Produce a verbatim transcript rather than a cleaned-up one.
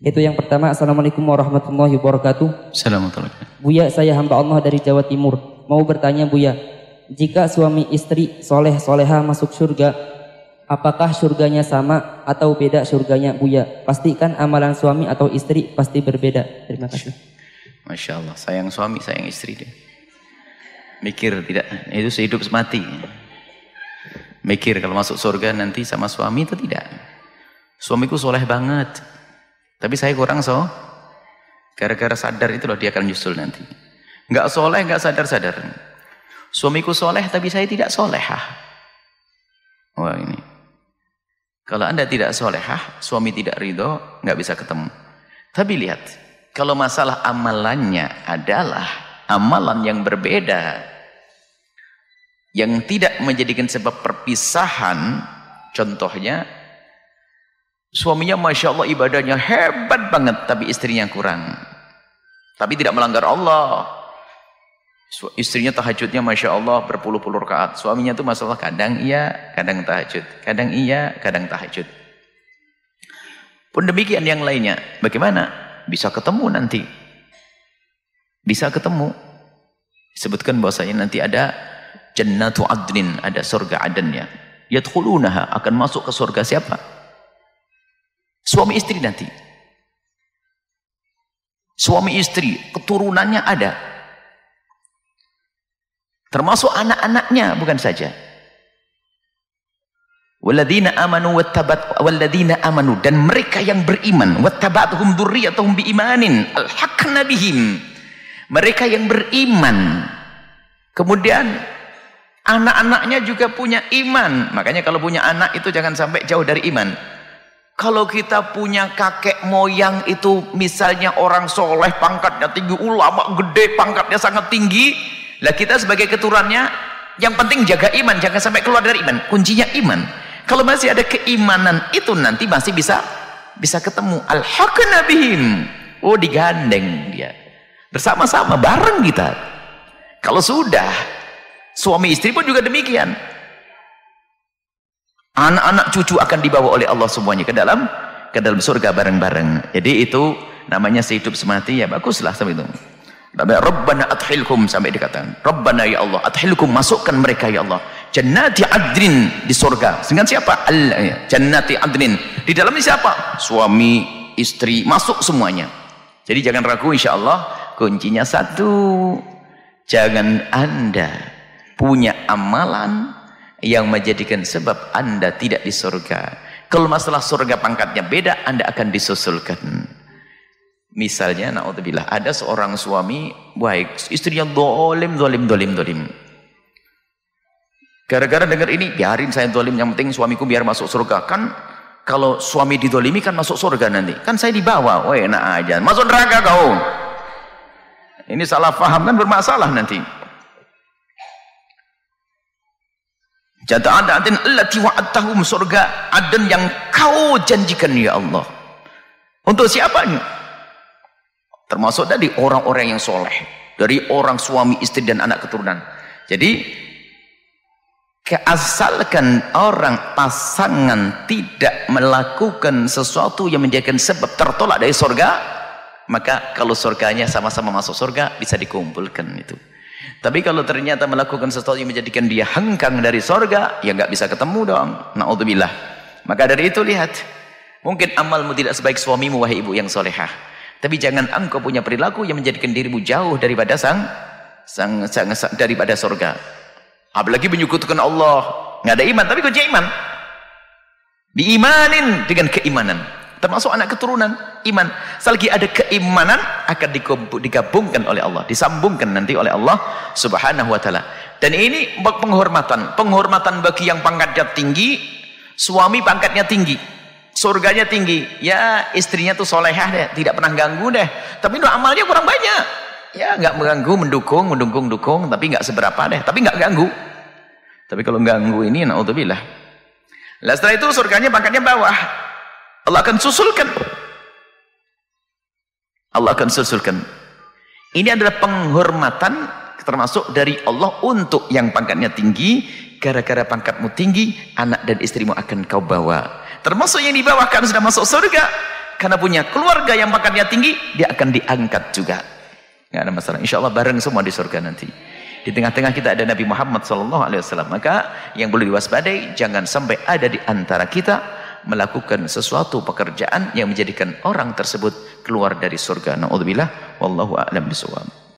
Itu yang pertama. Assalamualaikum warahmatullahi wabarakatuh. Assalamualaikum. Buya, saya hamba Allah dari Jawa Timur. Mau bertanya Buya, jika suami istri soleh soleha masuk surga, apakah surganya sama atau beda surganya Buya? Pastikan amalan suami atau istri pasti berbeda. Terima kasih. Masya Allah, sayang suami, sayang istri dia. Mikir tidak, itu sehidup semati. Mikir kalau masuk surga nanti sama suami itu tidak. Suamiku soleh banget, tapi saya kurang so. Gara-gara sadar itulah dia akan nyusul nanti. Enggak soleh, enggak sadar-sadar. Suamiku soleh, tapi saya tidak solehah. Wah ini. Kalau anda tidak solehah, suami tidak ridho, enggak bisa ketemu. Tapi lihat, kalau masalah amalannya adalah amalan yang berbeda, yang tidak menjadikan sebab perpisahan, contohnya, suaminya Masya Allah ibadahnya hebat banget, tapi istrinya kurang. Tapi tidak melanggar Allah. Istrinya tahajudnya Masya Allah berpuluh-puluh rakaat. Suaminya itu masalah kadang iya, kadang tahajud. Kadang iya, kadang tahajud. Pun demikian yang lainnya. Bagaimana? Bisa ketemu nanti. Bisa ketemu. Disebutkan bahwasanya nanti ada Jannatu Adnin, ada surga Adennya. Yadkhulunaha, akan masuk ke surga siapa? Suami istri nanti. Suami istri, keturunannya ada. Termasuk anak-anaknya bukan saja. Walladzina amanu wattabat walladzina amanu, dan mereka yang beriman, wattabatuhum dzurriyyatuhum biimanin alhaqna bihim. Mereka yang beriman. Kemudian anak-anaknya juga punya iman. Makanya kalau punya anak itu jangan sampai jauh dari iman. Kalau kita punya kakek moyang itu misalnya orang soleh, pangkatnya tinggi, ulama gede, pangkatnya sangat tinggi, lah kita sebagai keturunannya yang penting jaga iman, jangan sampai keluar dari iman. Kuncinya iman. Kalau masih ada keimanan itu nanti masih bisa bisa ketemu. Alhaqna bihim. Oh, digandeng dia. Bersama-sama bareng kita. Kalau sudah suami istri pun juga demikian. Anak-anak cucu akan dibawa oleh Allah semuanya ke dalam ke dalam surga bareng-bareng. Jadi itu namanya sehidup semati, ya baguslah sampai itu. Rabbana adkhilhum, sampai dikatakan Rabbana ya Allah adkhilhum, masukkan mereka ya Allah Jannati Adnin, di surga. Dengan siapa? Allah, ya. Jannati Adnin, di dalamnya siapa? Suami, istri, masuk semuanya. Jadi jangan ragu, insya Allah kuncinya satu, jangan anda punya amalan yang menjadikan sebab anda tidak di surga. Kalau masalah surga pangkatnya beda, anda akan disusulkan. Misalnya, na'udzubillah, ada seorang suami baik, istrinya dolim, dolim, dolim, dolim. Gara-gara dengar ini, biarin saya dolim, yang penting suamiku biar masuk surga. Kan kalau suami didolimi kan masuk surga nanti. Kan saya dibawa, wah enak aja, masuk neraka kau. Ini salah paham kan bermasalah nanti. Jata Aden allati wa'adtahum, surga Aden yang kau janjikan ya Allah. Untuk siapa? Termasuk dari orang-orang yang soleh, dari orang suami istri dan anak keturunan. Jadi asalkan orang pasangan tidak melakukan sesuatu yang menjadikan sebab tertolak dari surga, maka kalau surganya sama-sama masuk surga bisa dikumpulkan itu. Tapi kalau ternyata melakukan sesuatu yang menjadikan dia hengkang dari surga, ya nggak bisa ketemu dong. Na'udzubillah. Maka dari itu lihat, mungkin amalmu tidak sebaik suamimu wahai ibu yang solehah, tapi jangan engkau punya perilaku yang menjadikan dirimu jauh daripada sang, sang, sang, sang daripada surga. Apalagi menyekutukan Allah, nggak ada iman, tapi kunci iman. Diimanin dengan keimanan. Termasuk anak keturunan, iman. Selagi ada keimanan akan digabungkan oleh Allah, disambungkan nanti oleh Allah Subhanahu wa taala. Dan ini penghormatan, penghormatan bagi yang pangkatnya tinggi, suami pangkatnya tinggi, surganya tinggi. Ya, istrinya tuh solehah deh, tidak pernah ganggu deh. Tapi no, amalnya kurang banyak. Ya, nggak mengganggu, mendukung, mendukung, dukung, tapi nggak seberapa deh, tapi nggak ganggu. Tapi kalau ganggu ini, naudzubillah. Lah setelah itu surganya pangkatnya bawah. Allah akan susulkan. Allah akan susulkan. Ini adalah penghormatan termasuk dari Allah untuk yang pangkatnya tinggi. Gara-gara pangkatmu tinggi, anak dan istrimu akan kau bawa. Termasuk yang di bawah kan sudah masuk surga. karena punya keluarga yang pangkatnya tinggi, dia akan diangkat juga. Nggak ada masalah. Insya Allah bareng semua di surga nanti. Di tengah-tengah kita ada Nabi Muhammad sallallahu alaihi wasallam. Maka yang boleh diwaspadai, jangan sampai ada di antara kita melakukan sesuatu pekerjaan yang menjadikan orang tersebut keluar dari surga. Na'udzubillah, wallahu a'lam bishawab.